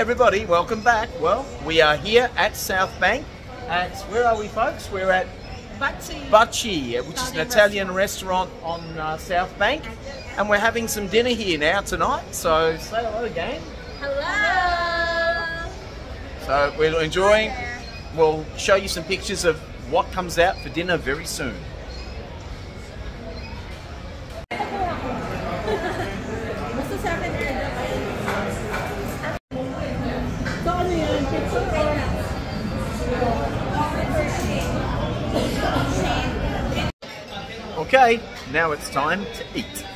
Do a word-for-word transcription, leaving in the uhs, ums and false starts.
everybody, welcome back. Well, we are here at South Bank. At, where are we, folks? We're at Bacci, Bacci, which is an Italian restaurant, on uh, South Bank. And we're having some dinner here now tonight. So say hello again. hello. So we're enjoying, we'll show you some pictures of what comes out for dinner very soon. Okay, now it's time to eat.